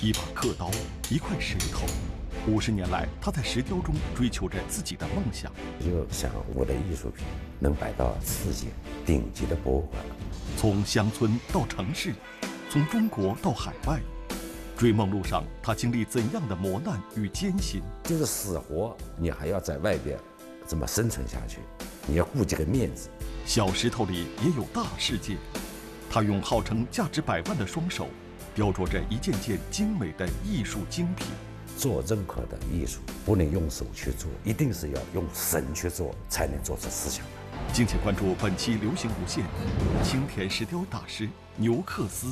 一把刻刀，一块石头。50年来，他在石雕中追求着自己的梦想。 就想我的艺术品能摆到世界顶级的博物馆。 从乡村到城市，从中国到海外，追梦路上，他经历怎样的磨难与艰辛？ 就是死活，你还要在外边这么生存下去，你要顾这个面子。 小石头里也有大世界。他用号称价值100万的双手，雕琢着一件件精美的艺术精品。 做任何的艺术，不能用手去做，一定是要用神去做，才能做出思想来。 敬请关注本期《流行无限》，青田石雕大师牛克斯。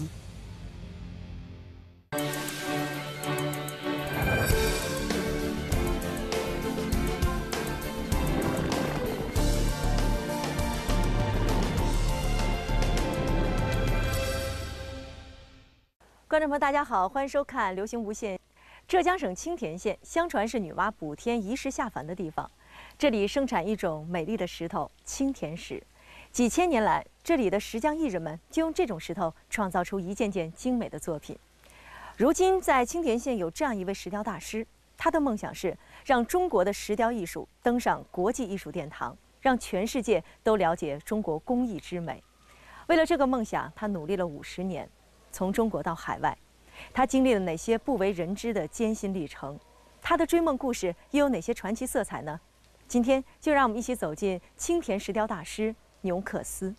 观众朋友，大家好，欢迎收看《流行无限》。浙江省青田县相传是女娲补天移石下凡的地方，这里生产一种美丽的石头——青田石。几千年来，这里的石匠艺人们就用这种石头创造出一件件精美的作品。如今，在青田县有这样一位石雕大师，他的梦想是让中国的石雕艺术登上国际艺术殿堂，让全世界都了解中国工艺之美。为了这个梦想，他努力了50年。从中国到海外，他经历了哪些不为人知的艰辛历程？他的追梦故事又有哪些传奇色彩呢？今天就让我们一起走进青田石雕大师牛克斯。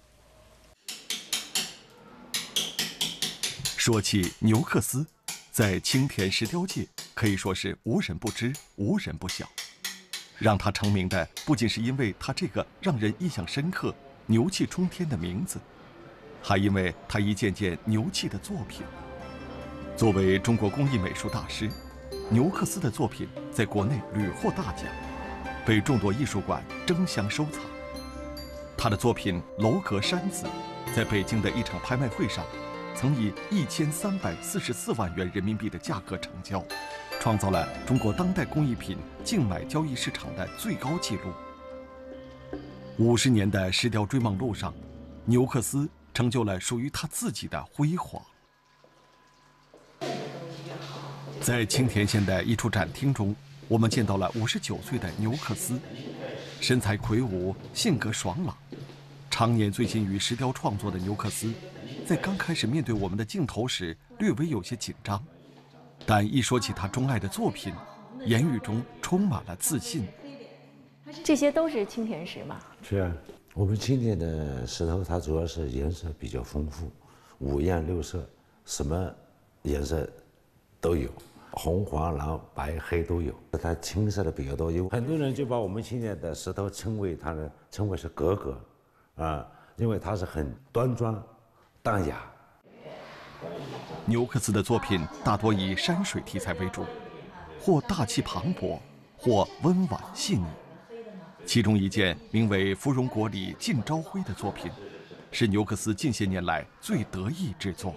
说起牛克斯，在青田石雕界可以说是无人不知，无人不晓。让他成名的不仅是因为他这个让人印象深刻、牛气冲天的名字，还因为他一件件牛气的作品。作为中国工艺美术大师，牛克斯的作品在国内屡获大奖，被众多艺术馆争相收藏。他的作品《楼阁山子》在北京的一场拍卖会上，曾以1344万元人民币的价格成交，创造了中国当代工艺品竞买交易市场的最高纪录。50年的石雕追梦路上，牛克斯成就了属于他自己的辉煌。在青田县的一处展厅中，我们见到了59岁的牛克斯，身材魁梧，性格爽朗。常年醉心于石雕创作的牛克斯，在刚开始面对我们的镜头时，略微有些紧张，但一说起他钟爱的作品，言语中充满了自信。 这些都是青田石吗？ 是啊，我们青田的石头，它主要是颜色比较丰富，五颜六色，什么颜色都有。红、黄、蓝、白、黑都有，它青色的比较多。有很多人就把我们青田的石头称为是格格，啊，因为它是很端庄、淡雅。 牛克斯的作品大多以山水题材为主，或大气磅礴，或温婉细腻。其中一件名为《芙蓉国里尽朝晖》的作品，是牛克斯近些年来最得意之作。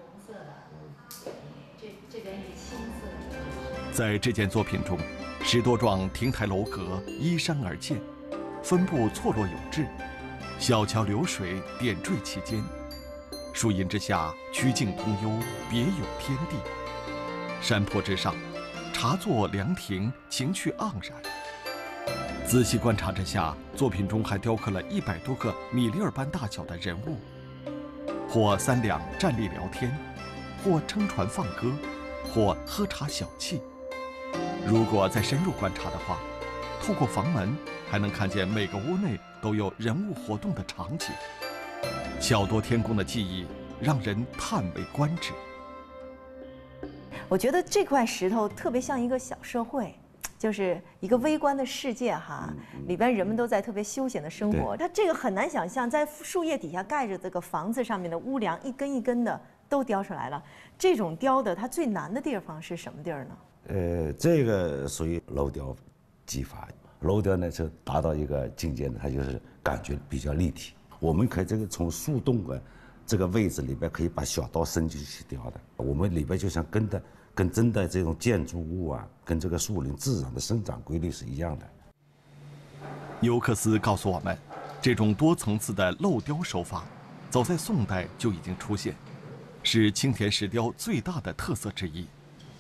在这件作品中，10多幢亭台楼阁依山而建，分布错落有致，小桥流水点缀其间，树荫之下曲径通幽，别有天地。山坡之上，茶座凉亭，情趣盎然。仔细观察之下，作品中还雕刻了100多个米粒儿般大小的人物，或3两站立聊天，或撑船放歌，或喝茶小憩。如果再深入观察的话，透过房门还能看见每个屋内都有人物活动的场景，巧夺天工的技艺让人叹为观止。 我觉得这块石头特别像一个小社会，就是一个微观的世界哈，里边人们都在特别休闲的生活。它这个很难想象，在树叶底下盖着这个房子上面的屋梁，一根一根的都雕出来了。这种雕的，它最难的地方是什么地儿呢？ 这个属于镂雕技法。镂雕呢，就达到一个境界呢，它就是感觉比较立体。我们可以这个从树洞的这个位置里边，可以把小刀伸进去雕的。我们里边就像跟真的这种建筑物啊，跟这个树林自然的生长规律是一样的。 牛克斯告诉我们，这种多层次的镂雕手法，早在宋代就已经出现，是青田石雕最大的特色之一。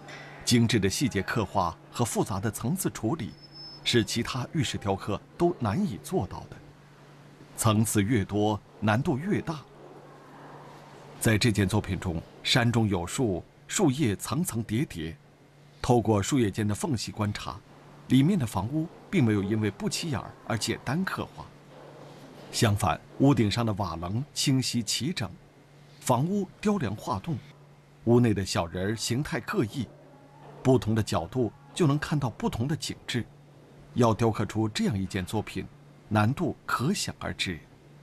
精致的细节刻画和复杂的层次处理，是其他玉石雕刻都难以做到的。层次越多，难度越大。在这件作品中，山中有树，树叶层层叠叠，透过树叶间的缝隙观察，里面的房屋并没有因为不起眼而简单刻画。相反，屋顶上的瓦棱清晰齐整，房屋雕梁画栋，屋内的小人形态各异，不同的角度就能看到不同的景致。要雕刻出这样一件作品，难度可想而知。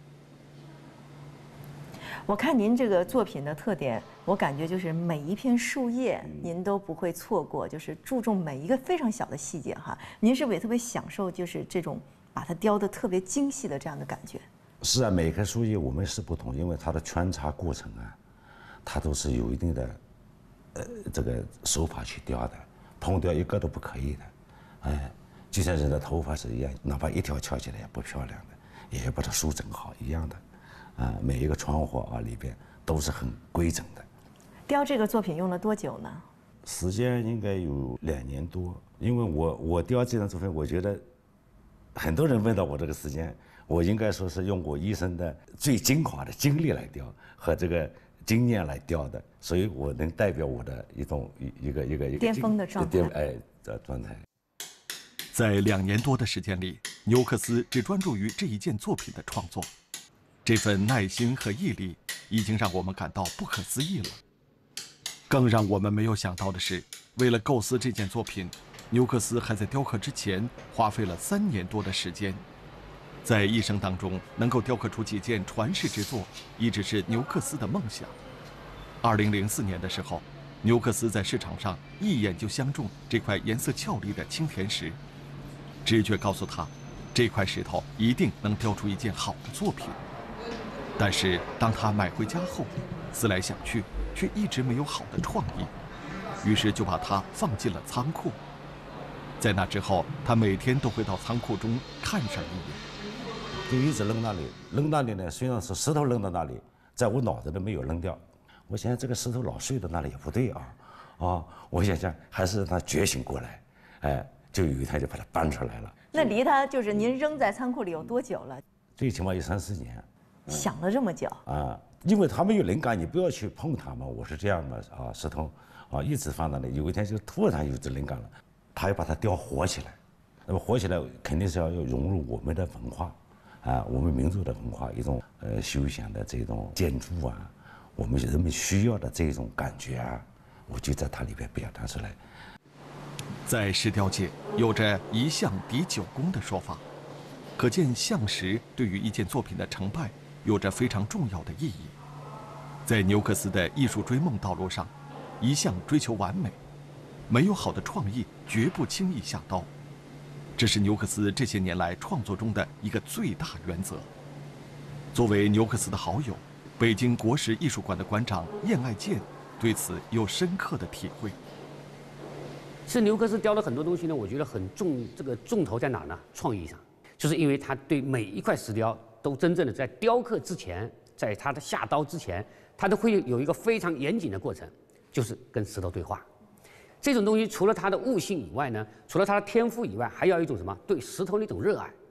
我看您这个作品的特点，我感觉就是每一片树叶您都不会错过，就是注重每一个非常小的细节哈。您是不是也特别享受就是这种把它雕得特别精细的这样的感觉？ 是啊，每棵树叶我们是不同，因为它的圈插过程啊，它都是有一定的这个手法去雕的，碰掉一个都不可以的。哎，就像人的头发是一样，哪怕一条翘起来也不漂亮的，也要把它梳整好一样的。啊，每一个窗户啊里边都是很规整的。 雕这个作品用了多久呢？ 时间应该有2年多，因为我雕这张作品，我觉得很多人问到我这个时间，我应该说是用我一生的最精华的精力来雕和这个经验来雕的，所以我能代表我的一个巅峰的状态。 状态。 在2年多的时间里，纽克斯只专注于这一件作品的创作。这份耐心和毅力已经让我们感到不可思议了。更让我们没有想到的是，为了构思这件作品，纽克斯还在雕刻之前花费了3年多的时间。在一生当中，能够雕刻出几件传世之作，一直是纽克斯的梦想。2004年的时候，纽克斯在市场上一眼就相中这块颜色俏丽的青田石，直觉告诉他，这块石头一定能雕出一件好的作品。但是当他买回家后，思来想去，却一直没有好的创意，于是就把它放进了仓库。在那之后，他每天都会到仓库中看上一眼， 就一直扔那里。扔那里呢，虽然是石头扔到那里，在我脑子里没有扔掉。我想这个石头老睡到那里也不对啊，我想还是让他觉醒过来，哎，就有一天就把它搬出来了。 那离他就是您扔在仓库里有多久了？ 最起码有3-4年。 想了这么久啊，因为他没有灵感，你不要去碰它嘛。我是这样的啊，石头啊一直放那里，有一天就突然有这灵感了，他要把它雕活起来。那么活起来肯定是要融入我们的文化啊，我们民族的文化，一种休闲的这种建筑啊，我们人们需要的这种感觉啊，我就在它里边表达出来。 在石雕界有着一象抵9功的说法，可见象石对于一件作品的成败有着非常重要的意义。在纽克斯的艺术追梦道路上，一向追求完美，没有好的创意绝不轻易下刀。这是纽克斯这些年来创作中的一个最大原则。作为纽克斯的好友，北京国史艺术馆的馆长晏爱健对此有深刻的体会。 是纽克斯雕了很多东西呢，我觉得很重，这个重头在哪呢？创意上，就是因为他对每一块石雕都真正的在雕刻之前，在他的下刀之前，他都会有一个非常严谨的过程，就是跟石头对话。这种东西除了他的悟性以外呢，除了他的天赋以外，还要一种什么？对石头的一种热爱。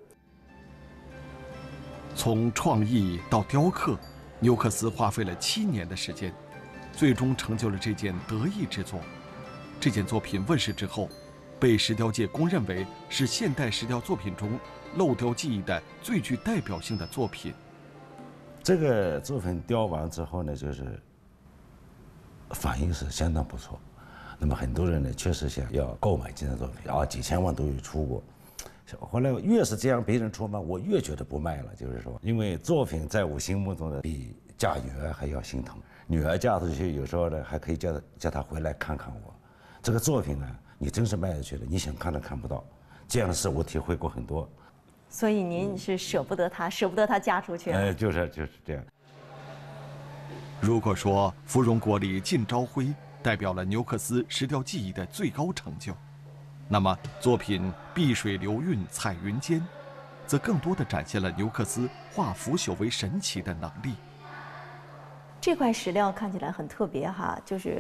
从创意到雕刻，纽克斯花费了7年的时间，最终成就了这件得意之作。这件作品问世之后，被石雕界公认为是现代石雕作品中镂雕技艺的最具代表性的作品。 这个作品雕完之后呢，就是反应是相当不错。那么很多人呢，确实想要购买这件作品啊，几千万都有出过。后来越是这样别人出卖，我越觉得不卖了。就是说，因为作品在我心目中呢，比嫁女儿还要心疼。女儿嫁出去，有时候呢还可以叫她回来看看我。这个作品呢，你真是卖出去了，你想看都看不到。这样的事我体会过很多。 所以您是舍不得她，舍不得她嫁出去。 就是这样。 如果说芙蓉国里尽朝晖代表了纽克斯石雕技艺的最高成就，那么作品碧水流韵彩云间，则更多地展现了纽克斯化腐朽为神奇的能力。 这块石料看起来很特别哈，就是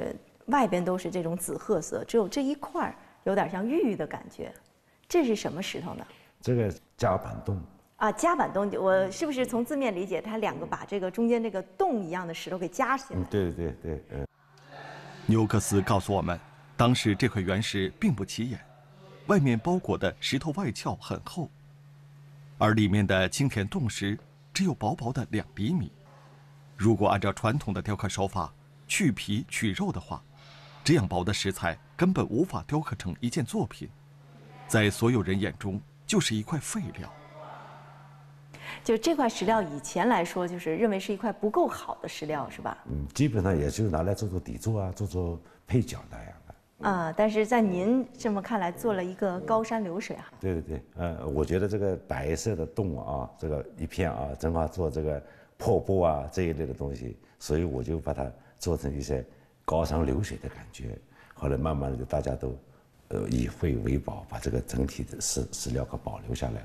外边都是这种紫褐色，只有这一块儿有点像玉的感觉。这是什么石头呢？ 这个夹板洞。 啊，夹板洞，我是不是从字面理解，它两个把这个中间这个洞一样的石头给夹起来？ 对。 纽克斯告诉我们，当时这块原石并不起眼，外面包裹的石头外壳很厚，而里面的青田洞石只有薄薄的2厘米。如果按照传统的雕刻手法去皮取肉的话，这样薄的石材根本无法雕刻成一件作品，在所有人眼中就是一块废料。 就这块石料以前来说，就是认为是一块不够好的石料，是吧？ 基本上也就是拿来做做底座啊，做做配角那样的。 啊，但是在您这么看来，做了一个高山流水啊。 对，我觉得这个白色的洞啊，这个一片啊，正好做这个瀑布啊这一类的东西，所以我就把它做成一些高山流水的感觉。后来慢慢的就大家都，以废为宝，把这个整体的石料给保留下来。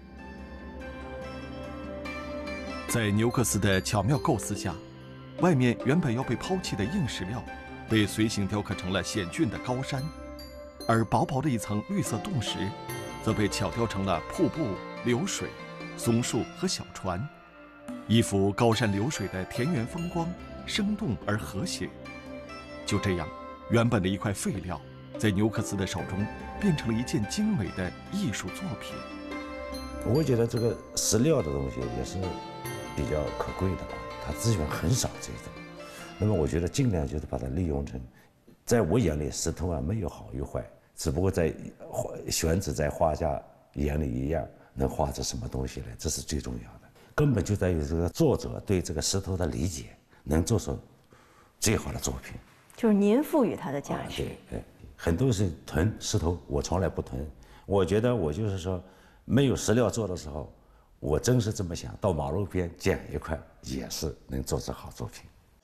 在纽克斯的巧妙构思下，外面原本要被抛弃的硬石料，被随形雕刻成了险峻的高山，而薄薄的一层绿色洞石，则被巧雕成了瀑布、流水、松树和小船，一幅高山流水的田园风光，生动而和谐。就这样，原本的一块废料，在纽克斯的手中变成了一件精美的艺术作品。 我觉得这个石料的东西也是比较可贵的啊，它资源很少这种。那么我觉得尽量就是把它利用成，在我眼里石头啊没有好与坏，只不过在选址在画家眼里一样，能画出什么东西来，这是最重要的。根本就在于这个作者对这个石头的理解，能做出最好的作品。 就是您赋予它的价值。 对，很多是囤石头，我从来不囤。我觉得我就是说，没有石料做的时候，我真是这么想，到马路边捡一块也是能做出好作品。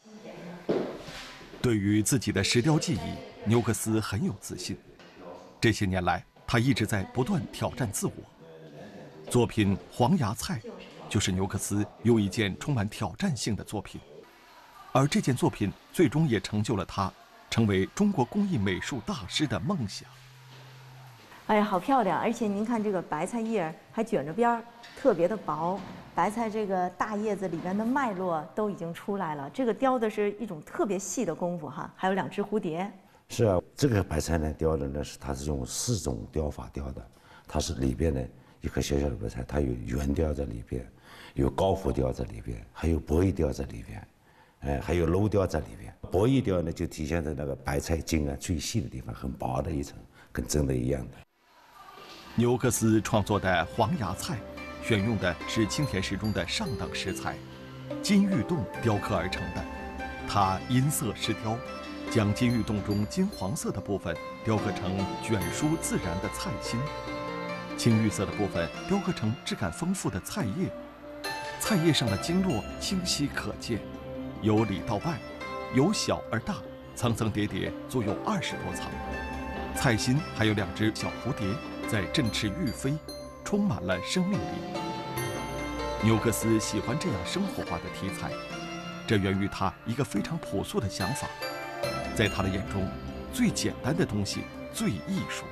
对于自己的石雕技艺，纽克斯很有自信。这些年来，他一直在不断挑战自我。作品《黄芽菜》就是纽克斯又一件充满挑战性的作品，而这件作品最终也成就了他成为中国工艺美术大师的梦想。 哎呀，好漂亮！而且您看这个白菜叶还卷着边儿，特别的薄。白菜这个大叶子里面的脉络都已经出来了，这个雕的是一种特别细的功夫哈。还有2只蝴蝶。 是啊，这个白菜呢雕的呢它是用4种雕法雕的，它是里边呢一颗小小的白菜，它有圆雕在里边，有高浮雕在里边，还有薄翼雕在里边，还有镂雕在里边。薄翼雕呢就体现在那个白菜茎啊最细的地方，很薄的一层，跟真的一样的。 纽克斯创作的黄芽菜，选用的是青田石中的上等石材，金玉洞雕刻而成的。它因色施雕，将金玉洞中金黄色的部分雕刻成卷舒自然的菜心，青玉色的部分雕刻成质感丰富的菜叶。菜叶上的经络清晰可见，由里到外，由小而大，层层叠叠，足有20多层。菜心还有2只小蝴蝶在振翅欲飞，充满了生命力。纽克斯喜欢这样生活化的题材，这源于他一个非常朴素的想法，在他的眼中，最简单的东西最艺术。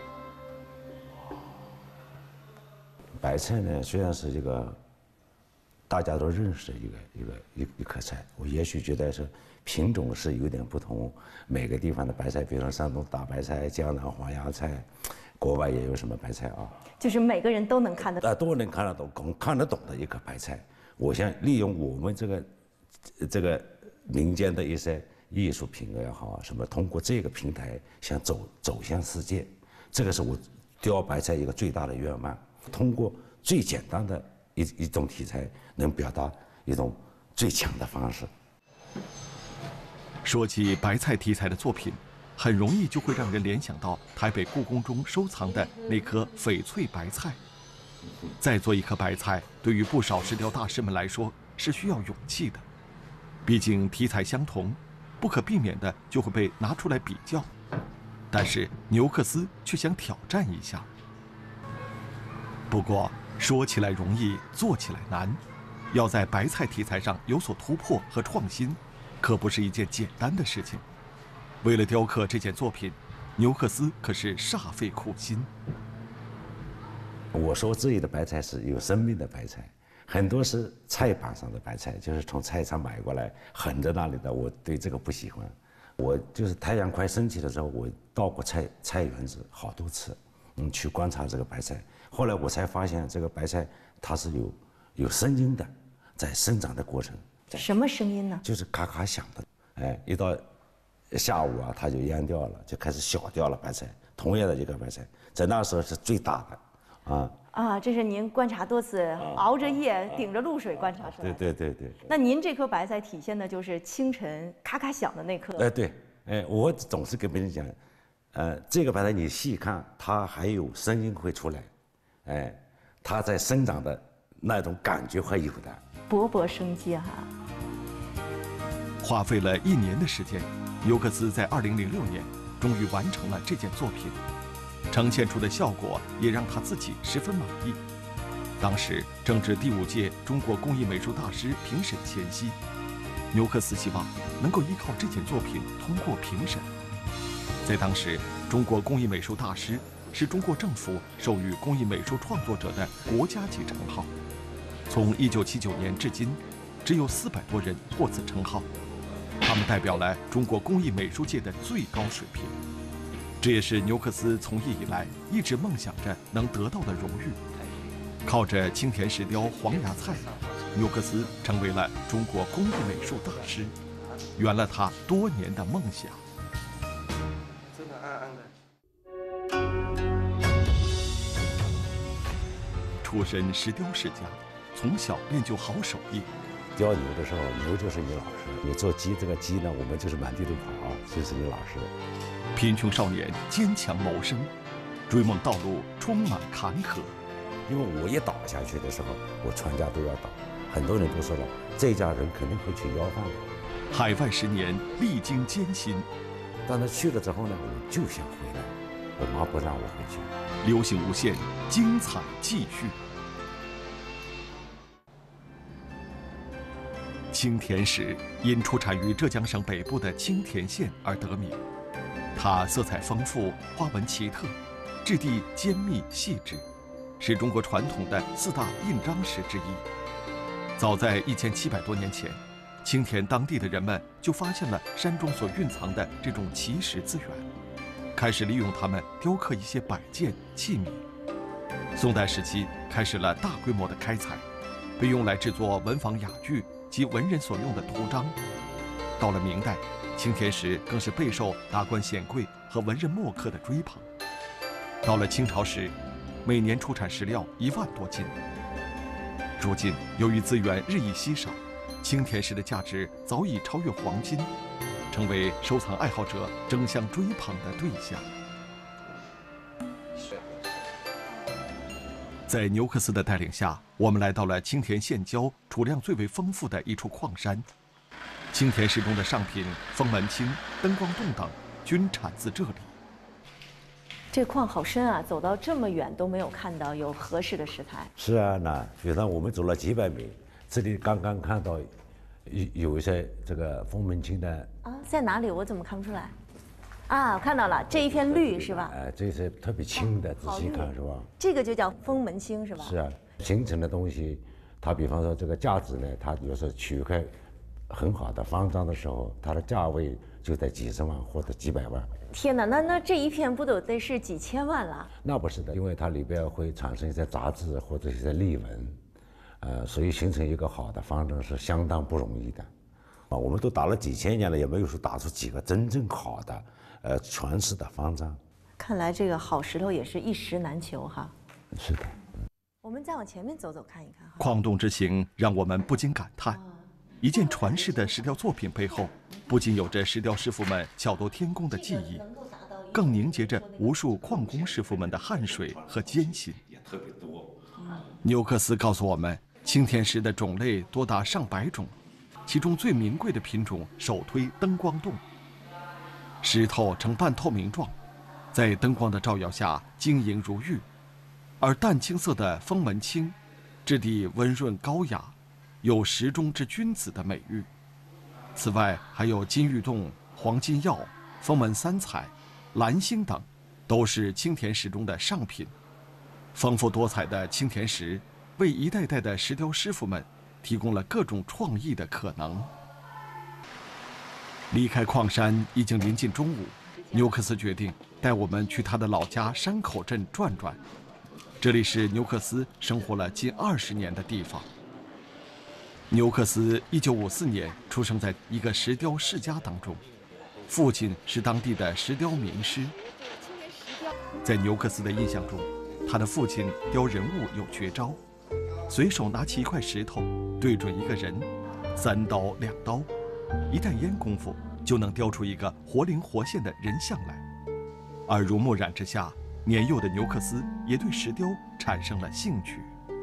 白菜呢，虽然是一个大家都认识的一颗菜，我也许觉得是品种是有点不同，每个地方的白菜，比如说山东大白菜、江南黄芽菜，国外也有什么白菜啊， 就是每个人都能看得懂， 都能看得懂、看得懂的一颗白菜。我想利用我们这个民间的一些艺术品也好，什么通过这个平台想走向世界，这个是我雕白菜一个最大的愿望。通过最简单的一种题材，能表达一种最强的方式。 说起白菜题材的作品，很容易就会让人联想到台北故宫中收藏的那颗翡翠白菜。再做一颗白菜，对于不少石雕大师们来说是需要勇气的，毕竟题材相同，不可避免的就会被拿出来比较。但是纽克斯却想挑战一下。不过说起来容易，做起来难，要在白菜题材上有所突破和创新，可不是一件简单的事情。 为了雕刻这件作品，牛克斯可是煞费苦心。 我说这里的白菜是有生命的白菜，很多是菜板上的白菜，就是从菜场买过来横在那里的。我对这个不喜欢。我就是太阳快升起的时候，我到过菜园子好多次，去观察这个白菜。后来我才发现，这个白菜它是有声音的，在生长的过程。 什么声音呢？ 就是咔咔响的。哎，一到下午啊，它就蔫掉了，就开始小掉了。白菜，同样的一个白菜，在那时候是最大的。 这是您观察多次，熬着夜顶着露水观察出来的。 对。 那您这颗白菜体现的就是清晨咔咔响的那刻。 对，我总是跟别人讲，这个白菜你细看，它还有声音会出来，它在生长的那种感觉还有的， 勃勃生机哈。 花费了1年的时间，牛克斯在2006年终于完成了这件作品。呈现出的效果也让他自己十分满意。当时正值第5届中国工艺美术大师评审前夕，牛克斯希望能够依靠这件作品通过评审。在当时，中国工艺美术大师是中国政府授予工艺美术创作者的国家级称号。从1979年至今，只有400多人获此称号，他们代表了中国工艺美术界的最高水平。这也是牛克斯从艺以来一直梦想着能得到的荣誉。靠着青田石雕黄芽菜，牛克斯成为了中国工艺美术大师，圆了他多年的梦想。 真的暗暗的。 出身石雕世家，从小练就好手艺。 雕牛的时候，牛就是你老师；你做鸡，这个鸡呢，我们就是满地都跑，就是你老师。 贫穷少年坚强谋生，追梦道路充满坎坷。 因为我一倒下去的时候，我全家都要倒。很多人都说了，这家人肯定会去要饭的。 海外10年，历经艰辛。 但是去了之后呢，我就想回来，我妈不让我回去。 流行无限，精彩继续。青田石因出产于浙江省北部的青田县而得名。它色彩丰富，花纹奇特，质地坚密细致，是中国传统的4大印章石之一。早在1700多年前，青田当地的人们就发现了山中所蕴藏的这种奇石资源，开始利用它们雕刻一些摆件器皿。宋代时期开始了大规模的开采，被用来制作文房雅具及文人所用的图章。到了明代，青田石更是备受达官显贵和文人墨客的追捧。到了清朝时，每年出产石料1万多斤。如今，由于资源日益稀少，青田石的价值早已超越黄金，成为收藏爱好者争相追捧的对象。在牛克斯的带领下，我们来到了青田县郊储量最为丰富的一处矿山。青田石中的上品风门青、灯光洞等均产自这里。 这矿好深啊，走到这么远都没有看到有合适的石材。 是啊，那比如说我们走了几百米，这里刚刚看到有一些这个风门青的在哪里？我怎么看不出来？我看到了，这一片绿是吧？ 这是特别青的，仔细看是吧？ 这个就叫风门青是吧？ 是啊，形成的东西，它比方说这个价值呢，它有时候取一块很好的方丈的时候，它的价位就在几十万或者几百万。 天哪，那这一片不得是几千万了？ 那不是的，因为它里边会产生一些杂质或者一些裂纹，所以形成一个好的方丈是相当不容易的。我们都打了几千年了，也没有说打出几个真正好的全石的方丈。 看来这个好石头也是一石难求哈。 是的。 我们再往前面走走看一看哈。 矿洞之行让我们不禁感叹，一件传世的石雕作品背后，不仅有着石雕师傅们巧夺天工的技艺，更凝结着无数矿工师傅们的汗水和艰辛。 也特别多。 牛克斯告诉我们，青田石的种类多达上百种，其中最名贵的品种首推灯光洞。石头呈半透明状，在灯光的照耀下晶莹如玉，而淡青色的风门青，质地温润高雅，有石中之君子的美誉。此外，还有金玉洞、黄金药、 封门三彩、蓝星等，都是青田石中的上品。丰富多彩的青田石，为一代代的石雕师傅们提供了各种创意的可能。离开矿山已经临近中午，纽克斯决定带我们去他的老家山口镇转转。这里是纽克斯生活了近20年的地方。纽克斯1954年出生在一个石雕世家当中，父亲是当地的石雕名师。在纽克斯的印象中，他的父亲雕人物有绝招，随手拿起一块石头，对准一个人，3刀2刀，一袋烟功夫就能雕出一个活灵活现的人像来。耳濡目染之下，年幼的纽克斯也对石雕产生了兴趣。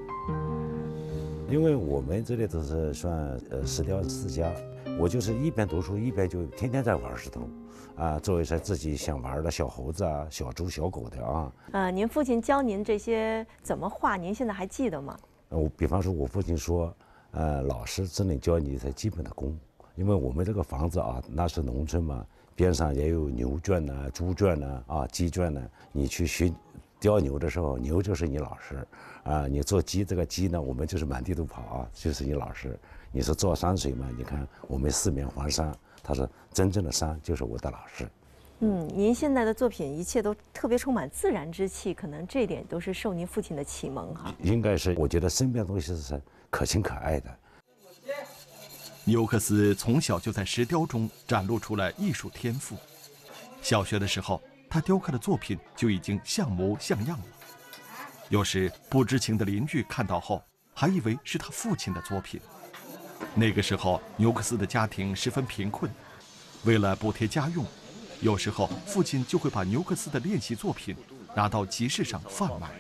因为我们这里都是算石雕世家，我就是一边读书一边就天天在玩石头，做一些自己想玩的小猴子啊、小猪、小狗的啊。 您父亲教您这些怎么画，您现在还记得吗？ 比方说，我父亲说，老师只能教你一些基本的功，因为我们这个房子啊，那是农村嘛，边上也有牛圈呢、猪圈呢、鸡圈呢，你去学雕牛的时候，牛就是你老师。你做鸡，这个鸡呢，我们就是满地都跑就是你老师。你是做山水嘛？你看我们4面环山，他说真正的山就是我的老师。 您现在的作品一切都特别充满自然之气，可能这一点都是受您父亲的启蒙哈。 应该是，我觉得身边的东西是可亲可爱的。 纽克斯从小就在石雕中展露出了艺术天赋。小学的时候，他雕刻的作品就已经像模像样了。有时不知情的邻居看到后，还以为是他父亲的作品。那个时候，纽克斯的家庭十分贫困，为了补贴家用，有时候父亲就会把纽克斯的练习作品拿到集市上贩卖。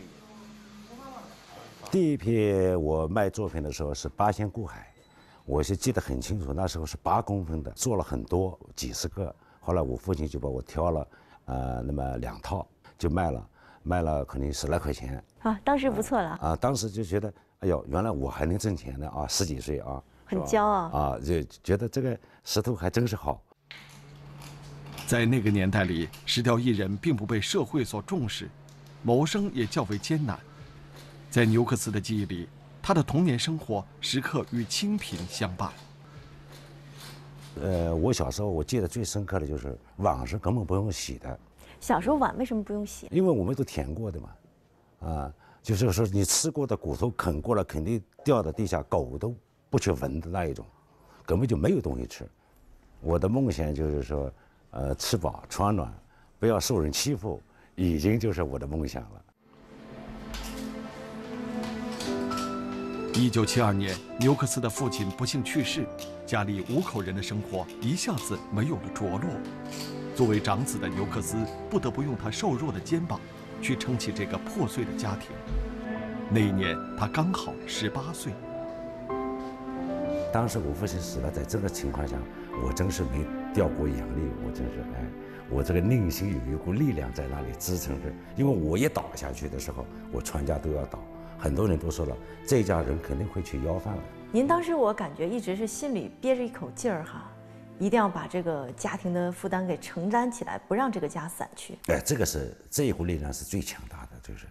第一批我卖作品的时候是8仙顾海，我是记得很清楚，那时候是8公分的，做了很多几十个。后来我父亲就把我挑了，那么2套就卖了可能10来块钱。 当时不错了。 当时就觉得，哎呦，原来我还能挣钱呢10几岁很骄傲就觉得这个石头还真是好。 在那个年代里，石雕艺人并不被社会所重视，谋生也较为艰难。在纽克斯的记忆里，他的童年生活时刻与清贫相伴。 我小时候我记得最深刻的就是碗是根本不用洗的。 小时候碗为什么不用洗？ 因为我们都舔过的嘛，就是说你吃过的骨头啃过了，肯定掉到地下，狗都不去闻的那一种，根本就没有东西吃。我的梦想就是说，吃饱穿暖，不要受人欺负，已经就是我的梦想了。 1972年，纽克斯的父亲不幸去世，家里5口人的生活一下子没有了着落。作为长子的纽克斯不得不用他瘦弱的肩膀去撑起这个破碎的家庭。那一年他刚好18岁。 当时我父亲死了，在这个情况下，我真是没掉过眼泪，我真是我这个内心有一股力量在那里支撑着。因为我一倒下去的时候，我全家都要倒。很多人都说了，这家人肯定会去要饭了。 您当时我感觉一直是心里憋着一口劲儿一定要把这个家庭的负担给承担起来，不让这个家散去。 这一股力量是最强大的，就是。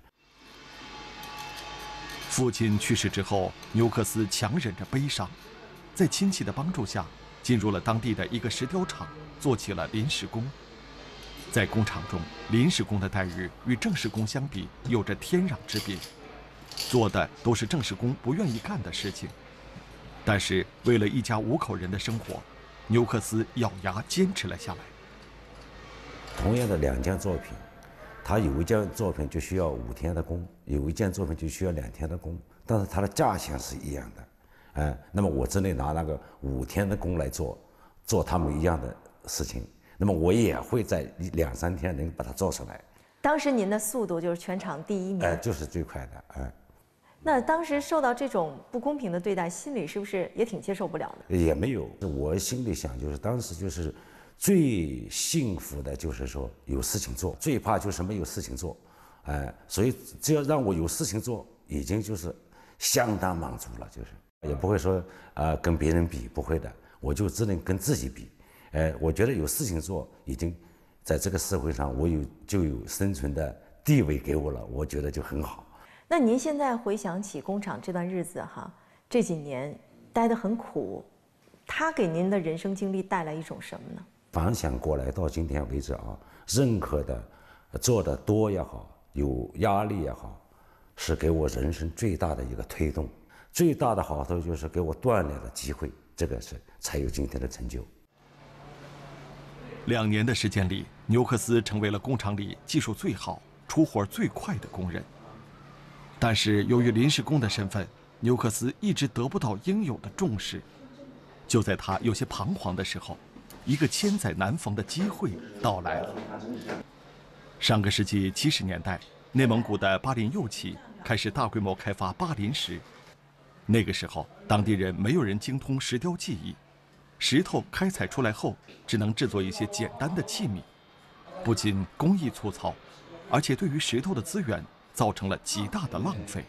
父亲去世之后，纽克斯强忍着悲伤，在亲戚的帮助下，进入了当地的一个石雕厂，做起了临时工。在工厂中，临时工的待遇与正式工相比有着天壤之别，做的都是正式工不愿意干的事情。但是为了一家5口人的生活，纽克斯咬牙坚持了下来。 同样的2件作品，他有一件作品就需要5天的工，有一件作品就需要2天的工，但是它的价钱是一样的，那么我只能拿那个5天的工来做他们一样的事情，那么我也会在2、3天能把它做出来。 当时您的速度就是全场第1名， 就是最快的， 那当时受到这种不公平的对待，心里是不是也挺接受不了的？ 也没有，我心里想就是当时就是最幸福的就是说有事情做，最怕就是没有事情做，所以只要让我有事情做，已经就是相当满足了，就是也不会说跟别人比，不会的，我就只能跟自己比，我觉得有事情做已经在这个社会上就有生存的地位给我了，我觉得就很好。 那您现在回想起工厂这段日子哈，这几年待得很苦，它给您的人生经历带来一种什么呢？ 反想过来到今天为止啊，任何的做得多也好，有压力也好，是给我人生最大的一个推动，最大的好处就是给我锻炼的机会，这个是才有今天的成就。 2年的时间里，纽克斯成为了工厂里技术最好、出活最快的工人。但是由于临时工的身份，纽克斯一直得不到应有的重视。就在他有些彷徨的时候，一个千载难逢的机会到来了。上个世纪70年代，内蒙古的巴林右旗开始大规模开发巴林石。那个时候，当地人没有人精通石雕技艺，石头开采出来后，只能制作一些简单的器皿，不仅工艺粗糙，而且对于石头的资源造成了极大的浪费。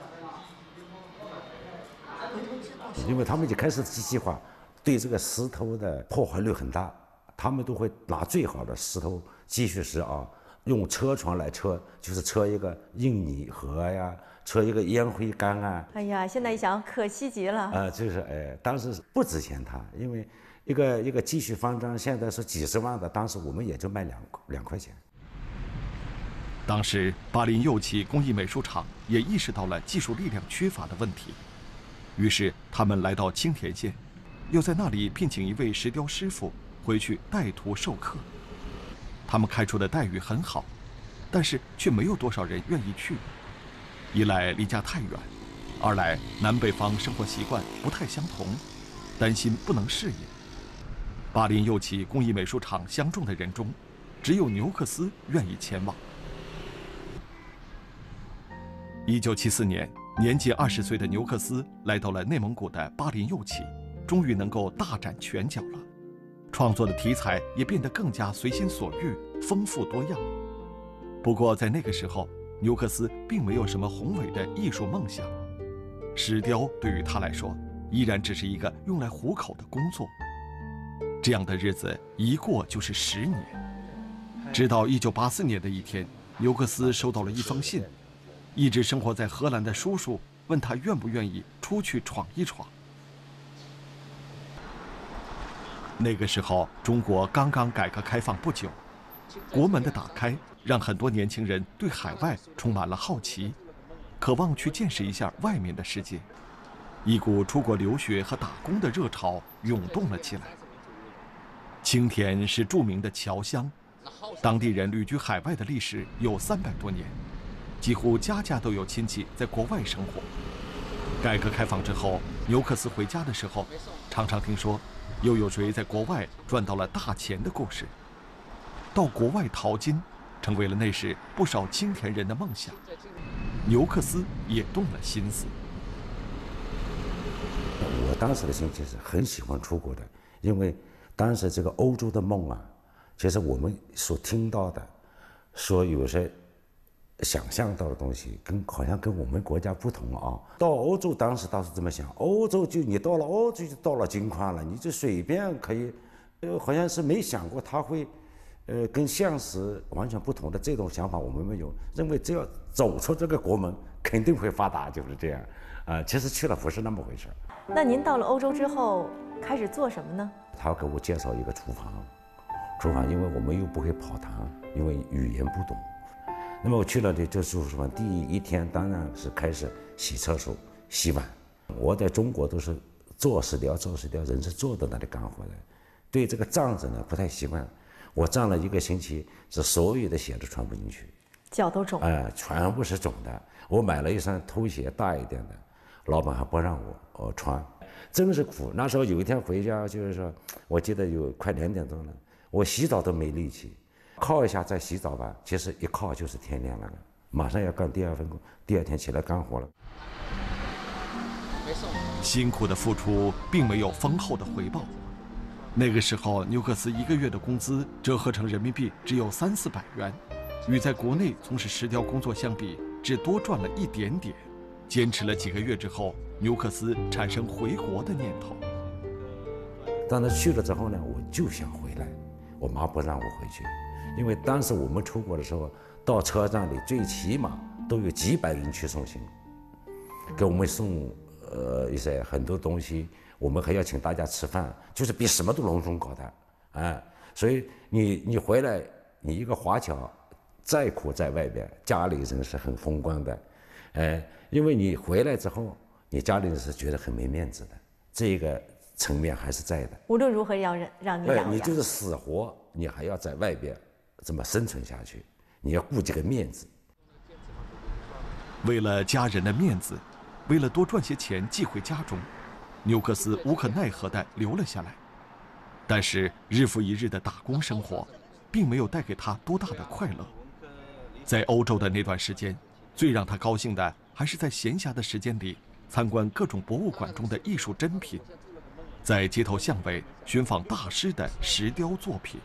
因为他们就开始机器化，对这个石头的破坏率很大，他们都会拿最好的石头继续石啊，用车床来车，就是车一个硬泥盒呀，车一个烟灰缸啊。 哎呀，现在一想，可惜极了。 就是当时不值钱它，因为一个继续方章现在是几十万的，当时我们也就卖2块钱。 当时巴林右旗工艺美术厂也意识到了技术力量缺乏的问题，于是他们来到青田县，又在那里聘请一位石雕师傅回去带徒授课。他们开出的待遇很好，但是却没有多少人愿意去。一来离家太远，二来南北方生活习惯不太相同，担心不能适应。巴林右旗工艺美术厂相中的人中，只有纽克斯愿意前往。1974年，年仅20岁的纽克斯来到了内蒙古的巴林右旗，终于能够大展拳脚了。创作的题材也变得更加随心所欲、丰富多样。不过在那个时候，纽克斯并没有什么宏伟的艺术梦想，石雕对于他来说，依然只是一个用来糊口的工作。这样的日子一过就是10年，直到1984年的一天，纽克斯收到了一封信。一直生活在荷兰的叔叔问他愿不愿意出去闯一闯。那个时候，中国刚刚改革开放不久，国门的打开让很多年轻人对海外充满了好奇，渴望去见识一下外面的世界。一股出国留学和打工的热潮涌动了起来。青田是著名的侨乡，当地人旅居海外的历史有300多年。几乎家家都有亲戚在国外生活。改革开放之后，纽克斯回家的时候，常常听说又有谁在国外赚到了大钱的故事。到国外淘金，成为了那时不少青田人的梦想。纽克斯也动了心思。 我当时的心情是很喜欢出国的，因为当时这个欧洲的梦啊，其实我们所听到的，说有些想象到的东西好像跟我们国家不同啊。到欧洲当时倒是这么想，欧洲你到了欧洲就到了金矿了，你就随便可以，好像是没想过他会，跟现实完全不同的这种想法我们没有，认为只要走出这个国门肯定会发达，就是这样。其实去了不是那么回事。 那您到了欧洲之后开始做什么呢？ 他给我介绍一个厨房，因为我们又不会跑堂，因为语言不懂。那么我去了这厨房，第一天当然是开始洗厕所、洗碗。我在中国都是做石雕，人是坐在那里干活的，对这个站着呢不太习惯。我站了1个星期，是所有的鞋都穿不进去， 脚都肿。 全部是肿的。我买了一双拖鞋大一点的，老板还不让我穿，真是苦。那时候有一天回家，就是说，我记得有快2点钟了，我洗澡都没力气。靠一下再洗澡吧，其实一靠就是天亮了，马上要干第2份工，第2天起来干活了。 辛苦的付出并没有丰厚的回报。那个时候，纽克斯1个月的工资折合成人民币只有300-400元，与在国内从事石雕工作相比，只多赚了一点点。坚持了几个月之后，纽克斯产生回国的念头。 当他去了之后呢，我就想回来，我妈不让我回去， 因为当时我们出国的时候，到车站里最起码都有几百人去送行，给我们送一些很多东西，我们还要请大家吃饭，就是比什么都隆重搞的，所以你回来，你一个华侨，再苦在外边，家里人是很风光的，因为你回来之后，你家里人是觉得很没面子的，这个层面还是在的。 无论如何要让你养你就是死活，你还要在外边这么生存下去，你要顾这个面子。 为了家人的面子，为了多赚些钱寄回家中，纽克斯无可奈何地留了下来。但是日复一日的打工生活，并没有带给他多大的快乐。在欧洲的那段时间，最让他高兴的还是在闲暇的时间里参观各种博物馆中的艺术珍品，在街头巷尾寻访大师的石雕作品。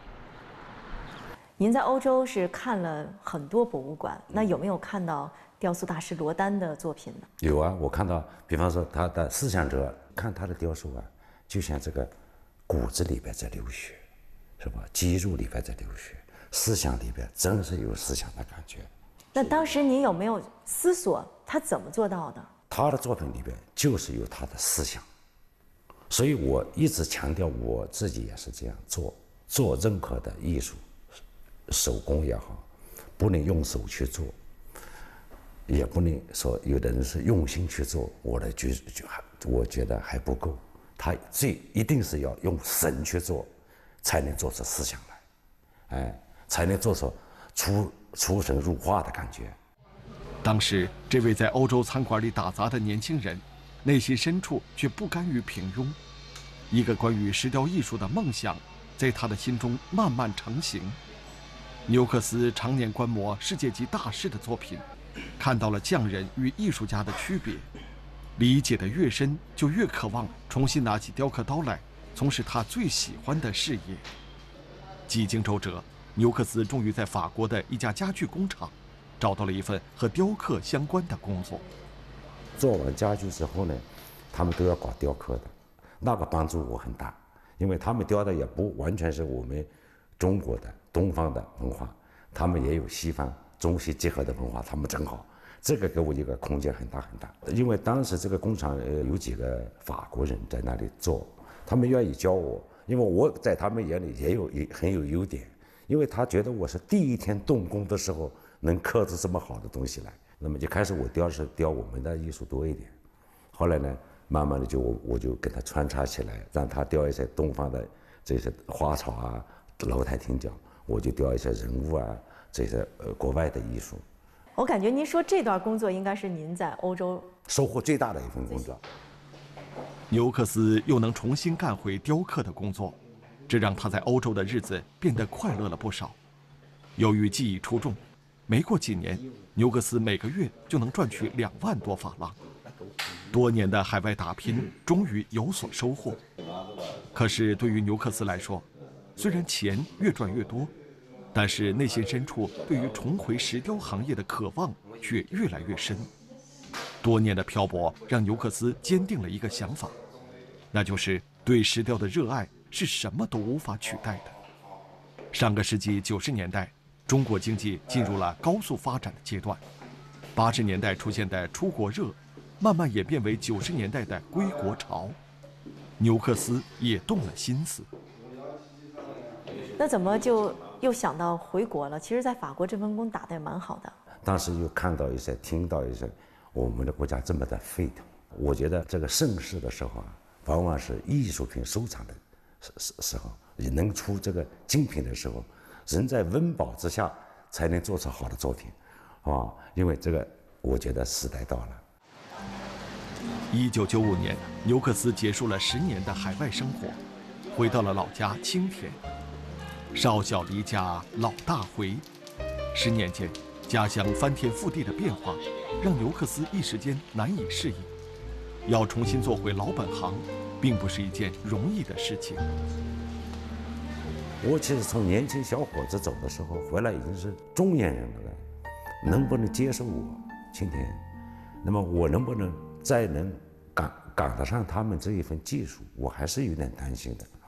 您在欧洲是看了很多博物馆，那有没有看到雕塑大师罗丹的作品呢？ 有啊，我看到，比方说他的思想者，看他的雕塑啊，就像这个骨子里边在流血，是吧？肌肉里边在流血，思想里边真是有思想的感觉。 那当时您有没有思索他怎么做到的？ 他的作品里边就是有他的思想，所以我一直强调我自己也是这样做任何的艺术，手工也好，不能用手去做，也不能说有的人是用心去做，我觉得还不够，他一定是要用神去做，才能做出思想来，才能做出出神入化的感觉。 当时，这位在欧洲餐馆里打杂的年轻人，内心深处却不甘于平庸。一个关于石雕艺术的梦想，在他的心中慢慢成型。纽克斯常年观摩世界级大师的作品，看到了匠人与艺术家的区别，理解得越深，就越渴望重新拿起雕刻刀来，从事他最喜欢的事业。几经周折，纽克斯终于在法国的一家家具工厂找到了一份和雕刻相关的工作。 做完家具之后呢，他们都要搞雕刻的，那个帮助我很大，因为他们雕的也不完全是我们中国的东方的文化，他们也有西方中西结合的文化，他们正好，这个给我一个空间很大很大。因为当时这个工厂有几个法国人在那里做，他们愿意教我，因为我在他们眼里也很有优点，因为他觉得我是第一天动工的时候能刻出这么好的东西来。那么一开始我雕我们的艺术多一点，后来呢，慢慢的我就跟他穿插起来，让他雕一些东方的这些花草啊、楼台厅角，我就雕一些人物啊，这些国外的艺术。 我感觉您说这段工作应该是您在欧洲收获最大的一份工作。 纽克斯又能重新干回雕刻的工作，这让他在欧洲的日子变得快乐了不少。由于技艺出众，没过几年，纽克斯每个月就能赚取2万多法郎。多年的海外打拼终于有所收获。可是对于纽克斯来说，虽然钱越赚越多，但是内心深处对于重回石雕行业的渴望却越来越深。多年的漂泊让纽克斯坚定了一个想法，那就是对石雕的热爱是什么都无法取代的。上个世纪90年代，中国经济进入了高速发展的阶段，80年代出现的出国热，慢慢演变为90年代的归国潮。纽克斯也动了心思。 那怎么就又想到回国了？其实，在法国这份工打得也蛮好的。 当时又看到一些、听到一些我们的国家这么的沸腾，我觉得这个盛世的时候啊，往往是艺术品收藏的时候，能出这个精品的时候，人在温饱之下才能做出好的作品，因为这个我觉得时代到了。 1995年，纽克斯结束了10年的海外生活，回到了老家青田。少小离家老大回，10年间，家乡翻天覆地的变化，让纽克斯一时间难以适应。要重新做回老本行，并不是一件容易的事情。 我其实从年轻小伙子走的时候，回来已经是中年人了，能不能接受我青田？那么我能不能再能赶得上他们这一份技术？我还是有点担心的。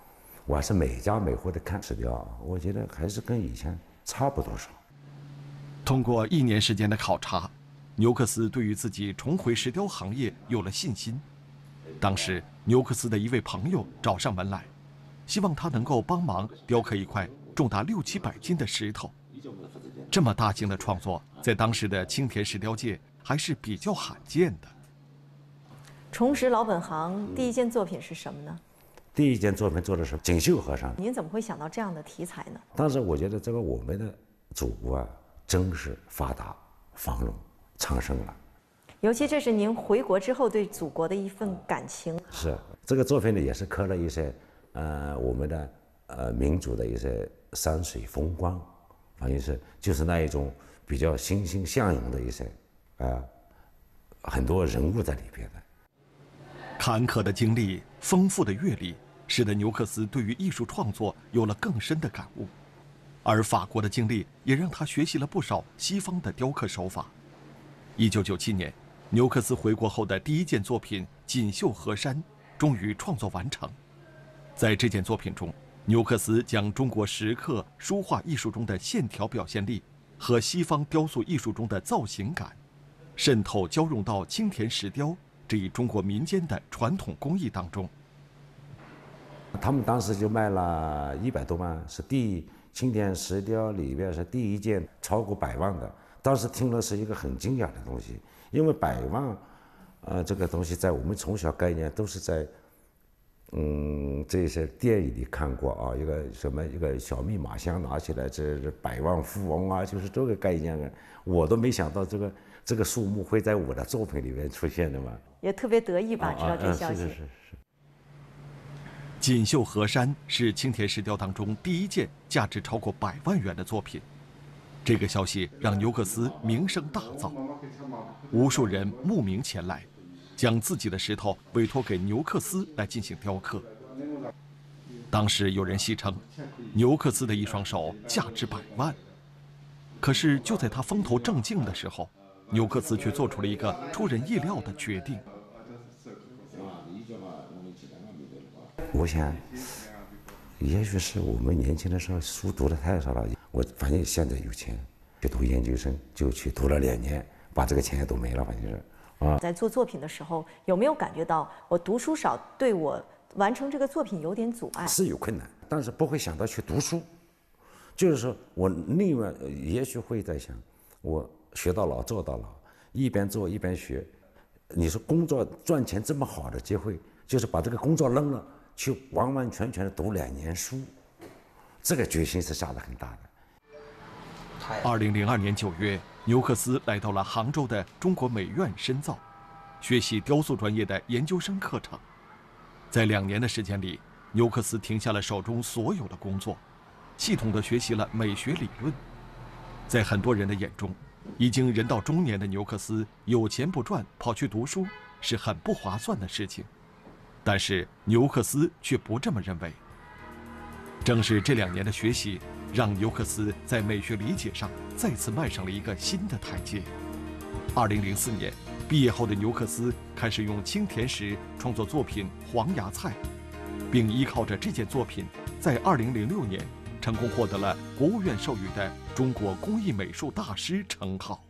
我还是每家每户的看石雕，我觉得还是跟以前差不多少。 通过1年时间的考察，牛克斯对于自己重回石雕行业有了信心。当时，牛克斯的一位朋友找上门来，希望他能够帮忙雕刻一块重达600、700斤的石头。这么大型的创作，在当时的青田石雕界还是比较罕见的。 重拾老本行，第一件作品是什么呢？ 第一件作品做的是锦绣河山。 您怎么会想到这样的题材呢？ 当时我觉得这个我们的祖国啊，真是发达、繁荣、昌盛了。 尤其这是您回国之后对祖国的一份感情。 是这个作品呢，也是刻了一些我们的民族的一些山水风光，反正是就是那一种比较欣欣向荣的一些很多人物在里边的。 坎坷的经历、丰富的阅历，使得牛克斯对于艺术创作有了更深的感悟。而法国的经历也让他学习了不少西方的雕刻手法。1997年，牛克斯回国后的第一件作品《锦绣河山》终于创作完成。在这件作品中，牛克斯将中国石刻、书画艺术中的线条表现力和西方雕塑艺术中的造型感，渗透交融到青田石雕这一中国民间的传统工艺当中。 他们当时就卖了100多万，是青田石雕里边是第一件超过100万的。当时听了是一个很惊讶的东西，因为100万，这个东西在我们从小概念都是在，这些电影里看过啊，一个小密码箱拿起来，这是100万富翁啊，就是这个概念，我都没想到这个数目会在我的作品里面出现的嘛。 也特别得意吧，知道这消息。 是。 锦绣河山是青田石雕当中第一件价值超过100万元的作品，这个消息让牛克斯名声大噪，无数人慕名前来，将自己的石头委托给牛克斯来进行雕刻。当时有人戏称，牛克斯的一双手价值100万。可是就在他风头正劲的时候，牛克斯却做出了一个出人意料的决定。 我想，也许是我们年轻的时候书读的太少了。我反正现在有钱，去读研究生，就去读了2年，把这个钱也都没了，反正是在做作品的时候，有没有感觉到我读书少对我完成这个作品有点阻碍？ 是有困难，但是不会想到去读书。就是说我另外也许会在想，我学到老做到老，一边做一边学。你说工作赚钱这么好的机会，就是把这个工作扔了，去完完全全的读2年书，这个决心是下得很大的。 2002年9月，牛克斯来到了杭州的中国美院深造，学习雕塑专业的研究生课程。在2年的时间里，牛克斯停下了手中所有的工作，系统地学习了美学理论。在很多人的眼中，已经人到中年的牛克斯有钱不赚，跑去读书是很不划算的事情。但是牛克斯却不这么认为。正是这2年的学习，让牛克斯在美学理解上再次迈上了一个新的台阶。2004年，毕业后的牛克斯开始用青田石创作作品《黄芽菜》，并依靠着这件作品，在2006年成功获得了国务院授予的中国工艺美术大师称号。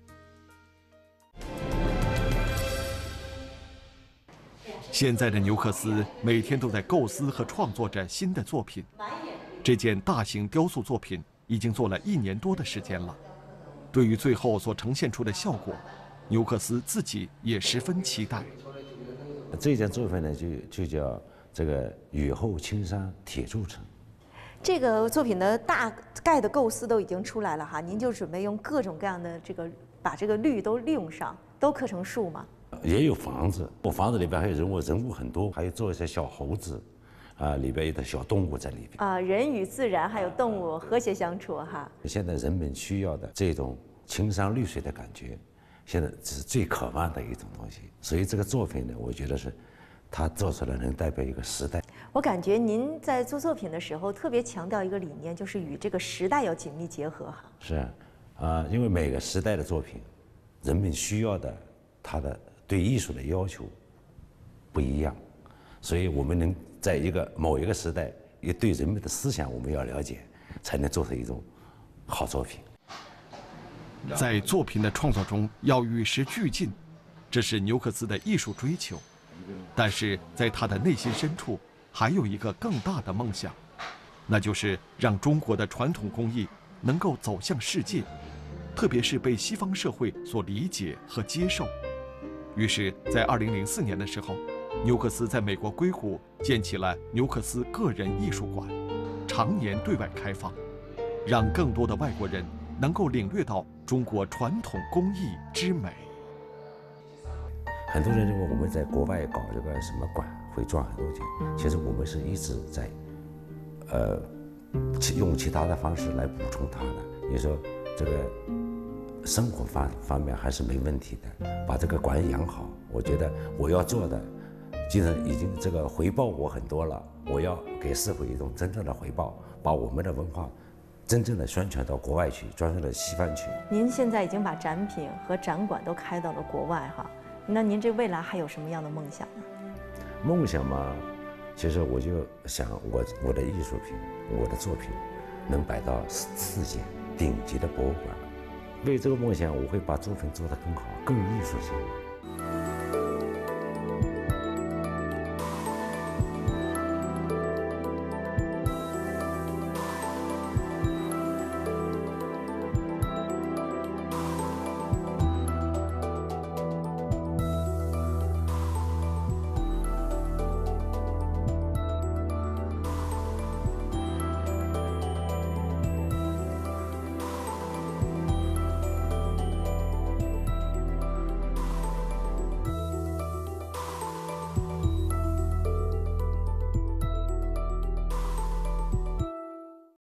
现在的牛克斯每天都在构思和创作着新的作品。这件大型雕塑作品已经做了1年多的时间了。对于最后所呈现出的效果，牛克斯自己也十分期待。 这件作品呢，就叫这个雨后青山铁铸成。 这个作品的大概的构思都已经出来了哈，您就准备用各种各样的把这个绿都利用上，都刻成树吗？ 也有房子，房子里边还有人物很多，还有做一些小猴子，里边有的小动物在里边。 人与自然还有动物和谐相处哈。 现在人们需要的这种青山绿水的感觉，现在是最渴望的一种东西。所以这个作品呢，我觉得是，它做出来能代表一个时代。 我感觉您在做作品的时候特别强调一个理念，就是与这个时代要紧密结合哈。 是因为每个时代的作品，人们需要的，它的对艺术的要求不一样，所以我们能在某一个时代也对人们的思想我们要了解，才能做出一种好作品。 在作品的创作中要与时俱进，这是牛克斯的艺术追求。但是在他的内心深处，还有一个更大的梦想，那就是让中国的传统工艺能够走向世界，特别是被西方社会所理解和接受。于是，在2004年的时候，牛克斯在美国硅谷建起了牛克斯个人艺术馆，常年对外开放，让更多的外国人能够领略到中国传统工艺之美。 很多人认为我们在国外搞这个什么馆会赚很多钱，其实我们是一直在，用其他的方式来补充它的。你说这个生活方面还是没问题的，把这个馆养好，我觉得我要做的，既然已经这个回报我很多了，我要给社会一种真正的回报，把我们的文化真正的宣传到国外去，宣传到西方去。 您现在已经把展品和展馆都开到了国外哈，那您这未来还有什么样的梦想呢？ 梦想嘛，其实我就想我的艺术品，我的作品能摆到世界顶级的博物馆。为这个梦想，我会把作品做得更好，更艺术性。